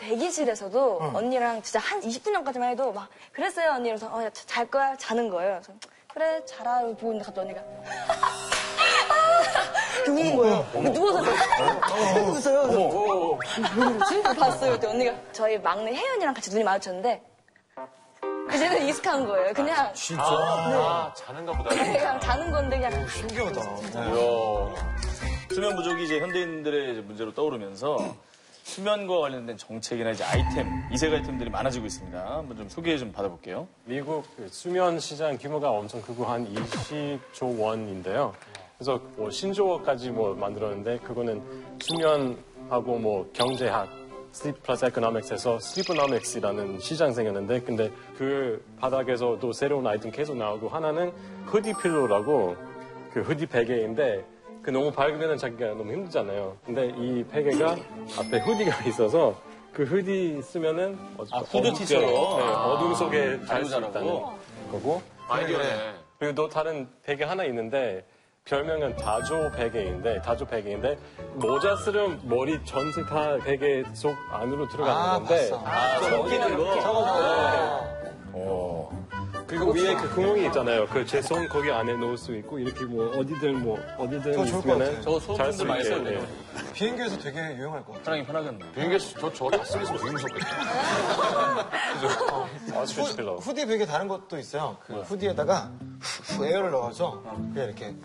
대기실에서도 언니랑 진짜 한 20분 전까지만 해도 막 그랬어요 언니 이러면서 야, 잘 거야 자는 거예요. 그래서 그래 자라 보고 있는데 갑자기 언니가 우는 거예요. 누워서 웃어요. 왜 그러지? 봤어요. 그때 언니가 저희 막내 혜연이랑 같이 눈이 마주쳤는데 이제는 익숙한 거예요. 그냥 진짜? 자는가 보다. 그냥 자는 건데 그냥 신기하다. 수면 부족이 이제 현대인들의 이제 문제로 떠오르면서 수면과 관련된 정책이나 이제 아이템, 이색 아이템들이 많아지고 있습니다. 한번 좀 소개 좀 받아볼게요. 미국 수면 시장 규모가 엄청 크고 한 20조 원인데요. 그래서 뭐 신조어까지 뭐 만들었는데 그거는 수면하고 뭐 경제학, Sleep Plus Economics에서 Sleeponomics이라는 시장 생겼는데 근데 그 바닥에서 또 새로운 아이템 계속 나오고 하나는 후디 필로라고 그 후디 베개인데 그 너무 밝으면 자기가 너무 힘들잖아요. 근데 이 베개가 앞에 후디가 있어서 그 후디 쓰면은 후드티처럼 어둠 속에 잘 수 있다는 거고 아이디어네. 그리고 또 다른 베개 하나 있는데 별명은 다조 베개인데 모자 쓰면 머리 전체 다 베개 속 안으로 들어가는 건데 섞이는 거. 그리고 위에 그 구멍이 있잖아요. 그 제 손 거기 안에 넣을 수 있고 이렇게 뭐 어디든 있으면은 저거 소품들 많이 써야 돼요. 비행기에서 되게 유용할 것 같아요. 편하긴 편하겠네. 비행기에서 저거 다 쓰겠으면 되게 무섭겠다. 후디 베개 다른 것도 있어요. 그 후디에다가 에어를 넣어서 그냥 이렇게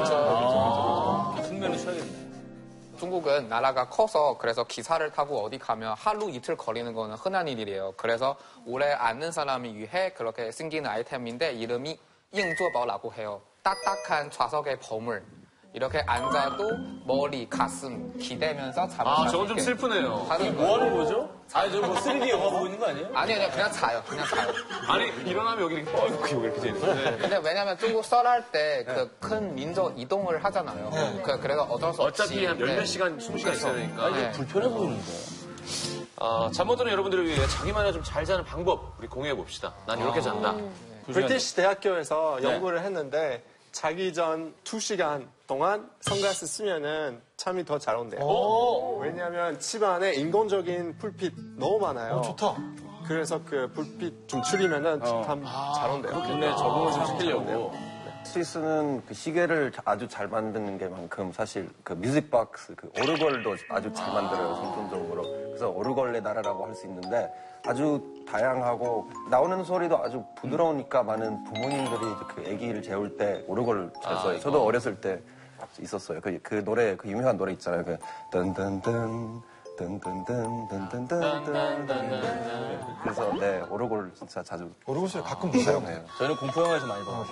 숙면을 취하겠네. 중국은 나라가 커서 그래서 기차를 타고 어디 가면 하루 이틀 걸리는 거는 흔한 일이에요. 그래서 오래 앉는 사람이 위해 그렇게 생기는 아이템인데 이름이 잉조바오라고 해요. 딱딱한 좌석의 버물. 이렇게 앉아도 머리, 가슴 기대면서 잠을 잘 저건 좀 슬프네요. 뭐 하는 거죠? 아니, 저 뭐 3D 영화 보고 있는 거 아니에요? 아니요, 그냥 자요. 아니, 일어나면 여기 이렇게 여기 이렇게 돼 있는데. 근데 왜냐면 중국 설할 때 그 큰 민족 이동을 하잖아요. 그래서 어쩔 수 없이. 어차피 한 몇몇 시간, 20시간 있어야 되니까. 네. 불편해 보이는데. 잠 못 드는 여러분들을 위해 자기만의 좀 잘 자는 방법 우리 공유해 봅시다. 난 이렇게 잔다. 브리티시 대학교에서 연구를 했는데 자기 전 2시간 동안 선글라스 쓰면은 잠이 더 잘 온대요. 왜냐하면 집안에 인공적인 불빛 너무 많아요. 좋다. 그래서 그 불빛 좀 줄이면은 잠 잘 온대요. 근데 적응을 좀 시키려고. 스위스는 그 시계를 아주 잘 만드는 게 만큼 사실 그 뮤직박스, 그 오르골도 아주 잘 만들어요, 선천적으로. 그래서 오르골의 나라라고 할 수 있는데 아주 다양하고 나오는 소리도 아주 부드러우니까 많은 부모님들이 그 아기를 재울 때 오르골을 잘 써요. 저도 어렸을 때 있었어요. 그 노래, 그 유명한 노래 있잖아요. 그 든든든 든든든 그래서 네 오르골 진짜 자주 오르골 소리 가끔 보세요. 저희는 공포 영화에서 많이 봐요.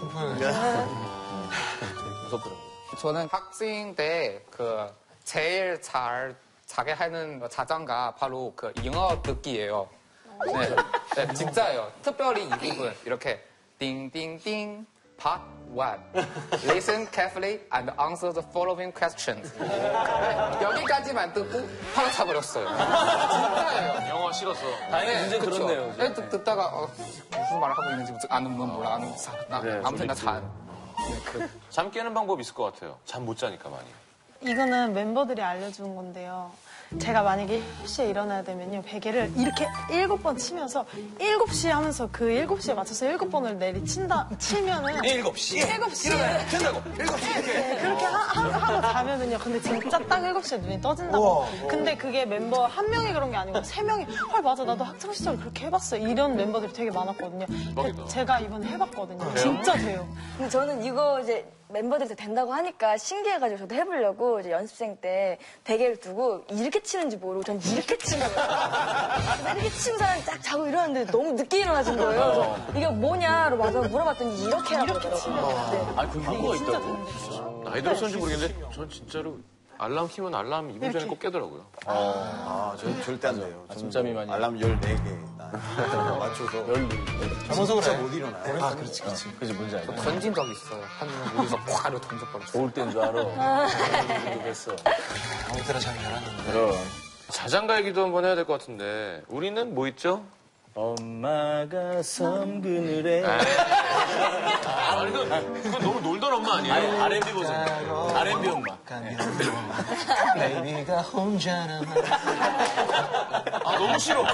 무섭더라고요. 저는 학생 때 그 제일 잘 자게 하는 자장가 바로 그 영어 듣기예요. 네, 진짜예요. 특별히 이 부분 이렇게 띵띵띵 Part 1 Listen carefully and answer the following questions. 여기까지만 듣고 바로 자버렸어요. 진짜예요. 영어 싫었어. 다행히 문제 들었네요. 네, 듣다가 무슨 말을 하고 있는지 아는 건 몰라. 아무튼 나 잘. 잠 깨는 방법 있을 것 같아요. 잠 못 자니까 많이. 이거는 멤버들이 알려준 건데요. 제가 만약에 7시에 일어나야 되면요. 베개를 이렇게 7번 치면서 7시에 하면서 그 7시에 맞춰서 7번을 치면은 7시에 된다고. 7시. 네, 그렇게 하고 자면은요. 근데 진짜 딱 7시에 눈이 떠진다고. 근데 그게 멤버 한 명이 그런 게 아니고 3명이 헐 맞아 나도 학창 시절 그렇게 해봤어. 이런 멤버들이 되게 많았거든요. 제가 이번에 해봤거든요. 진짜 돼요. 근데 저는 이거 이제 멤버들이 다 된다고 하니까 신기해가지고 저도 해보려고 이제 연습생 때 베개를 두고 이렇게 치는지 모르고 전 이렇게 치는 거예요. 이렇게 치는 사람이 딱 자고 일어났는데 너무 늦게 일어나신 거예요. 그래서 이게 뭐냐로 물어봤더니 이렇게 하라고 그러더라고요. 네. 아, 그 이유가 있다고? 나이 들었었는지 모르겠는데 전 진짜로 알람 키면 알람 2분 전에 꼭 깨더라고요. 저는 절대 안 돼요. 아침잠이 많이. 알람 14개 맞춰서. 정석으로 잘 못 일어나요. 아, 그렇지. 그지, 뭔지 알죠? 던진 적 있어요. 한 여기서 콱 던져버렸어요. 좋을 때인 줄 알아. 그랬어. 아무 때나 잘 잘하는데. 그럼. 자장가 얘기도 한번 해야 될 것 같은데 우리는 뭐 있죠? 엄마가 섬 그늘에. 아니, 그건 너무 놀던 엄마 아니에요? R&B 버전. R&B 엄마. 베이비가 혼자라만. 너무 싫어.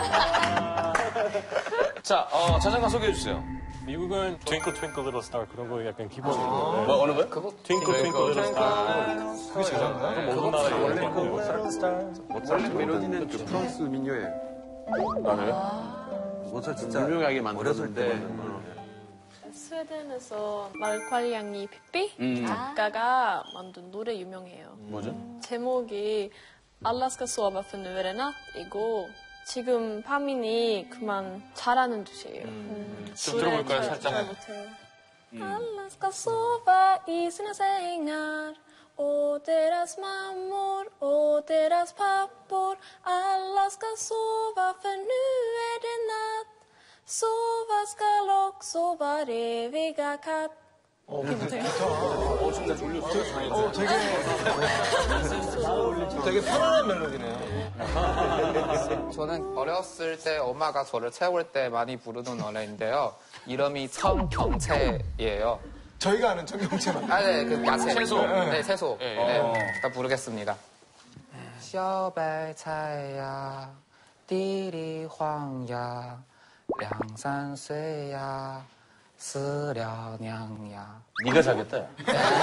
자, 자장가 소개해주세요. 미국은 Twinkle Twinkle Little Star 그런 거 약간 기본인데. 뭐, 어느 거요? Twinkle Twinkle Little Star. 그게 제자인가요? 그건 모든 나라에 원래 있는 그 거고. 모차르트 멜로디는 그 프랑스 민요예요. 모차르트 진짜 유명하게 어렸을 때 스웨덴에서 말괄량이 핍비 작가가 만든 노래 유명해요. 뭐죠? 제목이 알라스카 소아바 för nu är det natt이고 지금 밤이니 그만 자라는 뜻이에요. 좀 들어볼까요, 잘 살짝? 못해요. Alla ska sova i sina sängar och deras mammor och deras pappor. Alla ska sova för nu är det natt. Sova skall också var eviga katt. 되게 편안한 멜로디네요. 저는 어렸을 때 엄마가 저를 채울 때 많이 부르던 노래인데요. 이름이 청경채예요. 저희가 아는 청경채만. 아, 네, 그 야채. 채소. 네, 채소. 예, 예. 네, 다 부르겠습니다. 小白菜呀，地里黄呀，2、3岁呀，死了娘呀。 네가 자겠다. 야.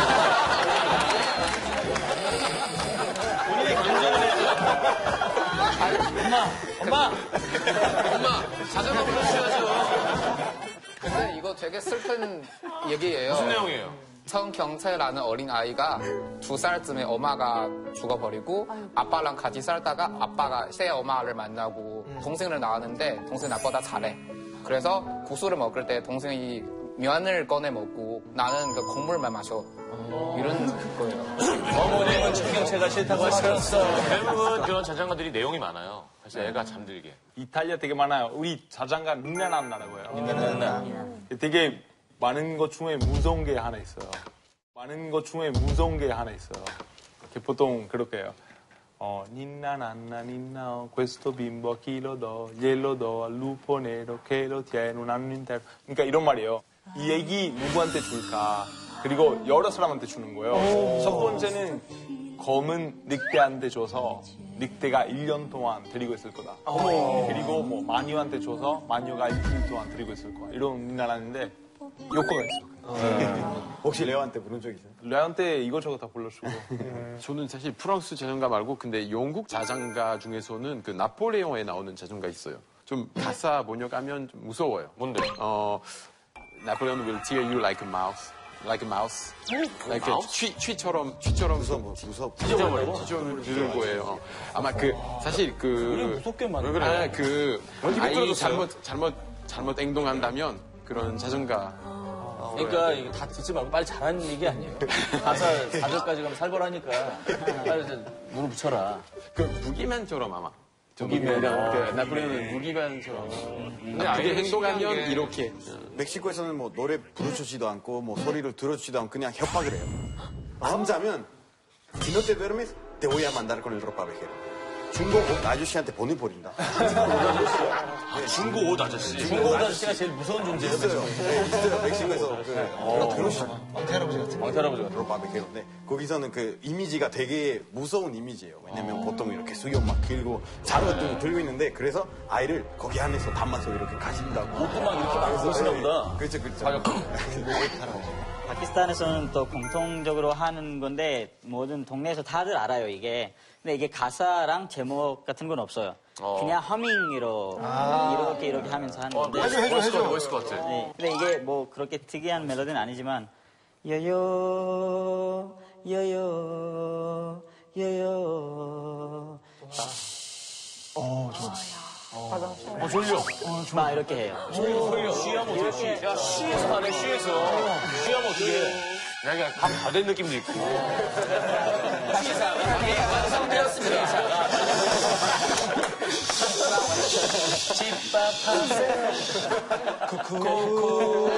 엄마, 자장가 불러주셔야죠. 근데 이거 되게 슬픈 얘기예요. 무슨 내용이에요? 청경채라는 어린아이가 2살쯤에 엄마가 죽어버리고 아빠랑 같이 살다가 아빠가 새 엄마를 만나고 동생을 낳았는데 동생이 나보다 잘해. 그래서 국수를 먹을 때 동생이 면을 꺼내 먹고 나는 그 국물만 마셔. 이런 거예요. 어머님은 청경채가 싫다고 하셨어. 대부분 그런 자장가들이 내용이 많아요. 그래서 애가 잠들게. 이탈리아 되게 많아요. 우리 자장가 닌나난나라고 해요. 닌나난나. 되게 많은 것 중에 무서운 게 하나 있어요. 많은 것 중에 무서운 게 하나 있어요. 보통 그렇게 해요. Ninna nanna ninna questo bimbo a chi lo do glielo do al lupo nero che lo tiene un anno intero. 그러니까 이런 말이에요. 이 얘기 누구한테 줄까? 그리고 여러 사람한테 주는 거예요. 첫 번째는 검은 늑대한테 줘서 늑대가 1년 동안 데리고 있을 거다. 그리고 뭐 마녀한테 줘서 마녀가 1년 동안 데리고 있을 거야. 이런 nin나라는데 요거가 있어. 혹시 레오한테 부른 적 있어요? 레한테 이것저것 다 불러주고. 저는 사실 프랑스 자장가 말고 근데 영국 자장가 중에서는 그 나폴레옹에 나오는 자장가 있어요. 좀 가사 번역하면 좀 무서워요. 뭔데? Napoleon will tear you like a mouse. Like a mouse. like a 취처럼 찢어버릴 거예요. 아마 그 사실 그 무섭게 말해. 왜 그래? 그 아이 잘못 행동한다면 그런 자장가. 그러니까 이거 다 듣지 말고 빨리 잘하는 얘기 아니에요. 가사 4절까지 가면 살벌하니까 빨리 이제 눈을 붙여라. 그 무기만처럼 아마. 무기면. 그 나폴레옹은 무기만처럼. 근데 그게 행동하면 이렇게. 멕시코에서는 뭐 노래 부르주지도 않고 뭐 소리를 들어주지도 않고 그냥 협박을 해요. 안 자면 si no te duermes te voy a mandar con el ropavejero. 중국 옷 아저씨한테 보내버린다. 중국 옷 아저씨. 중국 아저씨가 제일 무서운 존재예요. 있어요. 멕시코에서 들으시죠? 왕태 할아버지 같은. 왕태할아버지가. ropavejero. 거기서는 그 이미지가 되게 무서운 이미지예요. 왜냐면 보통 이렇게 수염 막 길고 자루 들고 있는데 그래서 아이를 거기 안에서 담아서 이렇게 가신다고. 옷도 막 이렇게 막 입으시나 보다. 그렇죠. 파키스탄에서는 또 공통적으로 하는 건데 모든 동네에서 다들 알아요 이게. 근데 이게 가사랑 제목 같은 건 없어요. 그냥 허밍으로 이렇게 하면서 하는 건데. 멋있을 것 같아. 네. 근데 이게 뭐 그렇게 특이한 멜로디는 아니지만 여요 여요 여요 좋아. 졸려. 막 이렇게 해요. 졸려. 쉬하면 어떻게 쉬? 야, 쉬에서 하네, 쉬에서. 쉬하면 어떻게 해? 내가 다 된 느낌도 있고. 완성되었습니다. 집밥하세요. 쿠쿠.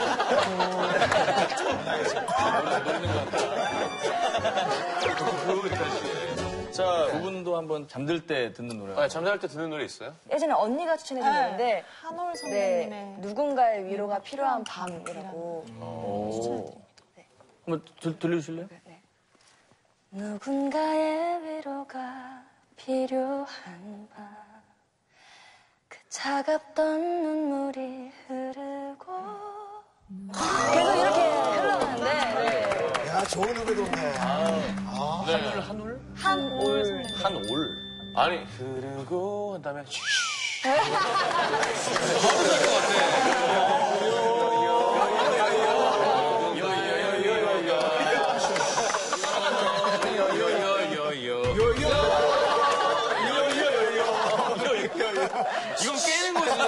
자, 두 분도 한번 잠들 때 듣는 노래. 아, 잠잘 때 듣는 노래 있어요? 예전에 언니가 추천해준 노래인데 한올 선배님의 누군가의 위로가 필요한 밤이라고. 한번 들려주실래요? 누군가의 위로가 필요한 밤 차갑던 눈물이 흐르고 계속 이렇게 흘러가는데 네. 야, 좋은 노래도 없네. 한울? 한올 한올. 아니, 흐르고 한 다음에 이건 깨는 거지.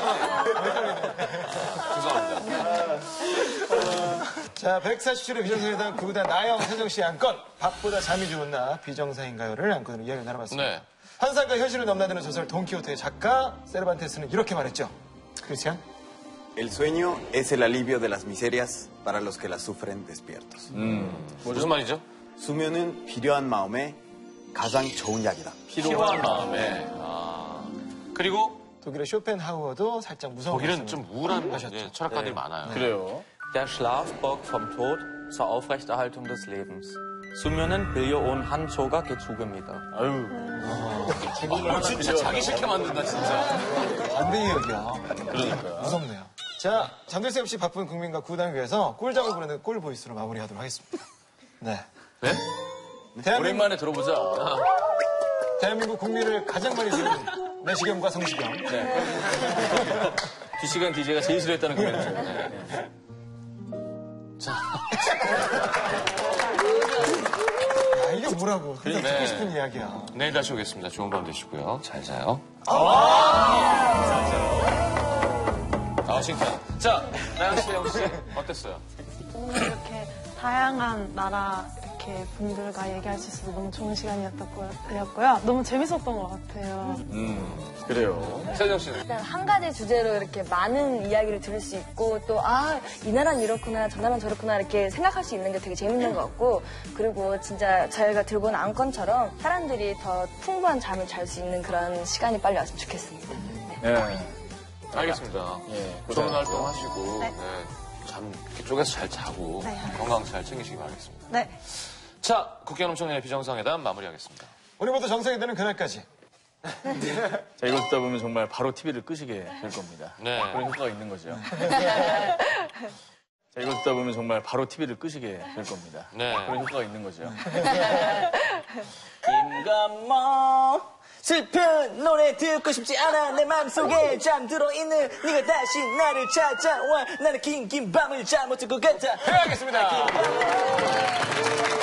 죄송합니다. 자, 147회 비정상회담 구구단 나영, 세정씨 안건 밥보다 잠이 좋은 나 비정상인가요를 안건으로 이야기를 나눠봤습니다. 네. 환상과 현실을 넘나드는 소설 돈키호테의 작가 세르반테스는 이렇게 말했죠. 크리스티안? El sueño es el alivio de las miserias para los que las sufren despiertos. 무슨 말이죠? 수면은 필요한 마음에 가장 좋은 약이다. 필요한 마음에. 그리고 독일의 쇼펜하우어도 살짝 무서운 거기는 좀 우울한 철학가들이 많아요. 그래요. Der Schlaf borgt vom Tod zur Aufrechterhaltung des Lebens. 수면은 빌려온 한 조각의 죽음이다. 아유. 진짜 자기 싫게 만든다, 진짜. 반대의 얘기야. 그러니까. 무섭네요. 자, 잠들 새 없이 바쁜 국민과 구단을 위해서 꿀잠을 부르는 꿀보이스로 마무리하도록 하겠습니다. 네. 네? 오랜만에 들어보자. 대한민국 국민을 가장 많이 지은 내시경과 성시경. 네. 뒷시간 DJ가 제일 싫어했다는 코멘트. 네. 자. 아, 이게 뭐라고. 그냥 듣고 싶은 이야기야. 내일 다시 오겠습니다. 좋은 밤 되시고요. 잘 자요. 신기하다. 자, 나영 씨, 영 씨, 어땠어요? 오늘 이렇게 다양한 나라 이렇게 분들과 얘기할 수 있어서 너무 좋은 시간이었고요. 너무 재밌었던 것 같아요. 그래요. 세정 씨는? 일단 한 가지 주제로 이렇게 많은 이야기를 들을 수 있고 또 이 나라는 이렇구나 저 나라는 저렇구나 이렇게 생각할 수 있는 게 되게 재밌는 것 같고 그리고 진짜 저희가 들고 온 안건처럼 사람들이 더 풍부한 잠을 잘 수 있는 그런 시간이 빨리 왔으면 좋겠습니다. 네. 알겠습니다. 좋은 활동 하시고, 잠 이렇게 쪼개서 잘 자고, 건강 잘 챙기시기 바라겠습니다. 네. 자, 국회의원 청년의 비정상회담 마무리하겠습니다. 우리 모두 정상이 되는 그날까지. 자, 이거 듣다 보면 정말 바로 TV를 끄시게 될 겁니다. 네. 그런 효과가 있는 거죠. 자, 이거 듣다 보면 정말 바로 TV를 끄시게 될 겁니다. 네. 그런 효과가 있는 거죠. 김감모 슬픈 노래 듣고 싶지 않아 내 맘속에 잠들어 있는 네가 다시 나를 찾아와 나는 긴 밤을 잠 못 들 것 같아. 해야겠습니다.